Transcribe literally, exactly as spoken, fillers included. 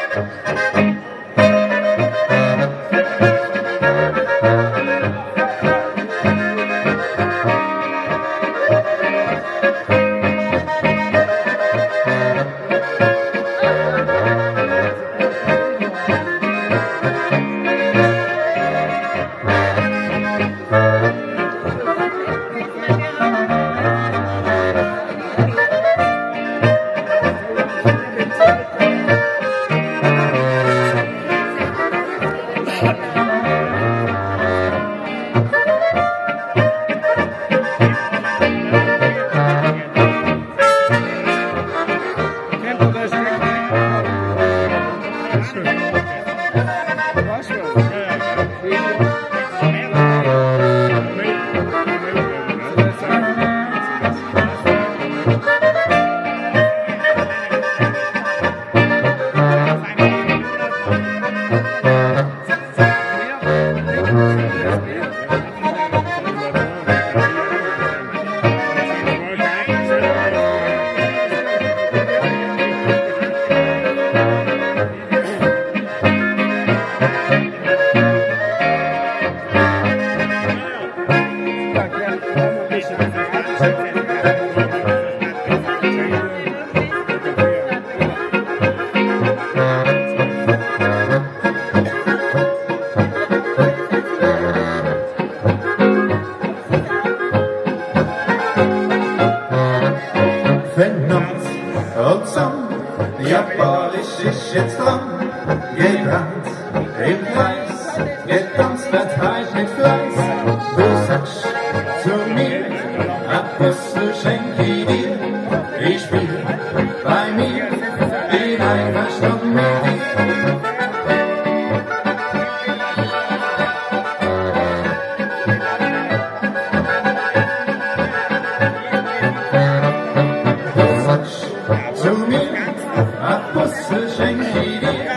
Japanisch ist jetzt dran, gerannt im Kreis, getanzt wird reich mit Fleiß. Du sagst zu mir, Apostel schenk ich dir, ich spiel bei mir, bin einverstanden mit dir. Du sagst zu mir, Apostel schenk ich dir,